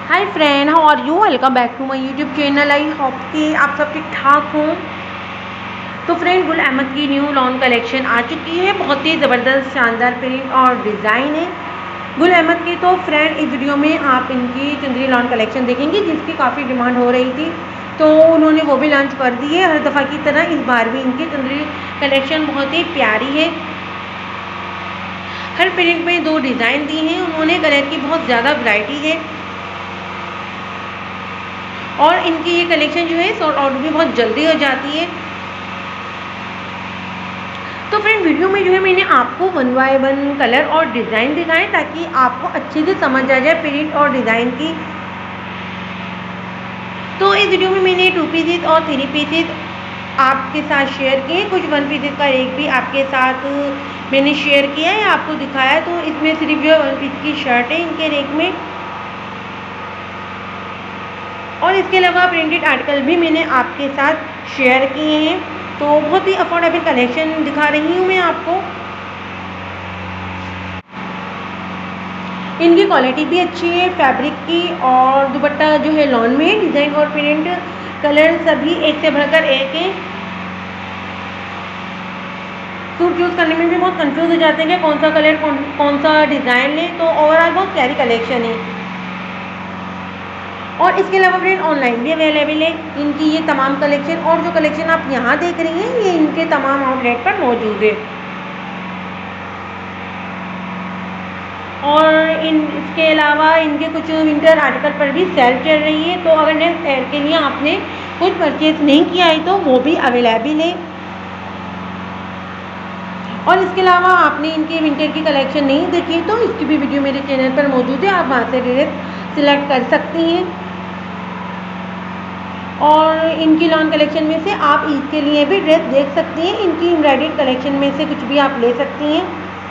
Hi friend, how are you? Welcome back to my YouTube channel. I hope कि आप सब ठीक ठाक हों। तो फ्रेंड, गुल अहमद की न्यू लॉन्च कलेक्शन आ चुकी है। बहुत ही ज़बरदस्त शानदार प्रिंट और डिज़ाइन है गुल अहमद की। तो फ्रेंड, इस वीडियो में आप इनकी चुंदरी लॉन्च कलेक्शन देखेंगे जिसकी काफ़ी डिमांड हो रही थी, तो उन्होंने वो भी लॉन्च कर दी है। हर दफ़ा की तरह इस बार भी इनकी चुंदरी कलेक्शन बहुत ही प्यारी है। हर प्रिंट में 2 डिज़ाइन दी हैं उन्होंने। कलर की बहुत ज़्यादा वैरायटी है और इनकी ये कलेक्शन जो है सॉर्ट आउट भी बहुत जल्दी हो जाती है। तो फ्रेंड, वीडियो में जो है मैंने आपको 1 बाय 1 कलर और डिज़ाइन दिखाएं ताकि आपको अच्छे से समझ आ जाए प्रिंट और डिज़ाइन की। तो इस वीडियो में मैंने 2 पीसेस और 3 पीसेस आपके साथ शेयर किए। कुछ 1 पीसेस का एक भी आपके साथ मैंने शेयर किया है, आपको दिखाया। तो इसमें सिर्फ जो 1 पीस की शर्ट है इनके रेक में, और इसके अलावा प्रिंटेड आर्टिकल भी मैंने आपके साथ शेयर किए हैं। तो बहुत ही अफोर्डेबल कलेक्शन दिखा रही हूँ मैं आपको। इनकी क्वालिटी भी अच्छी है फैब्रिक की, और दुपट्टा जो है लॉन में है। डिज़ाइन और प्रिंट कलर सभी एक से बढ़कर एक है। सूट चूज़ करने में भी बहुत कंफ्यूज हो जाते हैं कि कौन सा कलर कौन सा डिज़ाइन लें। तो ओवरऑल बहुत प्यारी कलेक्शन है। और इसके अलावा फ्रेंड, ऑनलाइन भी अवेलेबल है इनकी ये तमाम कलेक्शन। और जो कलेक्शन आप यहाँ देख रही हैं ये इनके तमाम आउटलेट पर मौजूद है। और इसके अलावा इनके कुछ विंटर आर्टिकल पर भी सेल चल रही है। तो अगर नेक्स्ट ईयर के लिए आपने कुछ परचेज नहीं किया है तो वो भी अवेलेबल है। और इसके अलावा आपने इनके विंटर की कलेक्शन नहीं देखी तो इसकी भी वीडियो मेरे चैनल पर मौजूद है, आप वहाँ से डायरेक्ट सिलेक्ट कर सकती हैं। और इनकी लॉन्च कलेक्शन में से आप ईद के लिए भी ड्रेस देख सकती हैं। इनकी एम्ब्रॉयडर्ड कलेक्शन में से कुछ भी आप ले सकती हैं।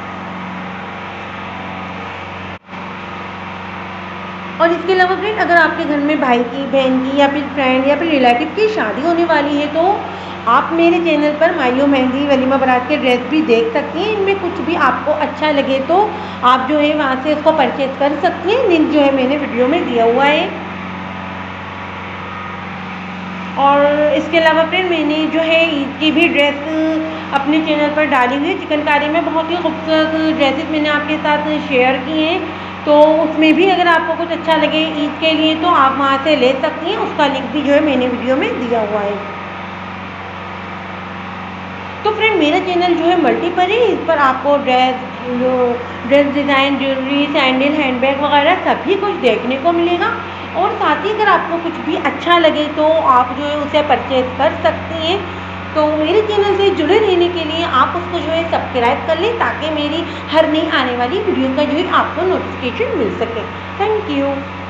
और इसके अलावा फ्रेंड, अगर आपके घर में भाई की, बहन की या फिर फ्रेंड या फिर रिलेटिव की शादी होने वाली है तो आप मेरे चैनल पर मायू मेहंदी वलीमा बारात के ड्रेस भी देख सकती हैं। इनमें कुछ भी आपको अच्छा लगे तो आप जो है वहाँ से उसको परचेज कर सकती हैं। लिंक जो है मैंने वीडियो में दिया हुआ है। और इसके अलावा फ्रेंड, मैंने जो है ईद की भी ड्रेस अपने चैनल पर डाली हुई है। चिकनकारी में बहुत ही खूबसूरत ड्रेसेस मैंने आपके साथ शेयर किए हैं। तो उसमें भी अगर आपको कुछ अच्छा लगे ईद के लिए तो आप वहाँ से ले सकती हैं। उसका लिंक भी जो है मैंने वीडियो में दिया हुआ है। तो फ्रेंड, मेरा चैनल जो है मल्टीपल है। इस पर आपको dress design, jewellery, sandal, handbag वगैरह सभी कुछ देखने को मिलेगा। और साथ ही अगर आपको कुछ भी अच्छा लगे तो आप जो है उसे परचेज कर सकती हैं। तो मेरे चैनल से जुड़े रहने के लिए आप उसको जो है सब्सक्राइब कर लें ताकि मेरी हर नई आने वाली वीडियो का जो है आपको नोटिफिकेशन मिल सके। Thank you.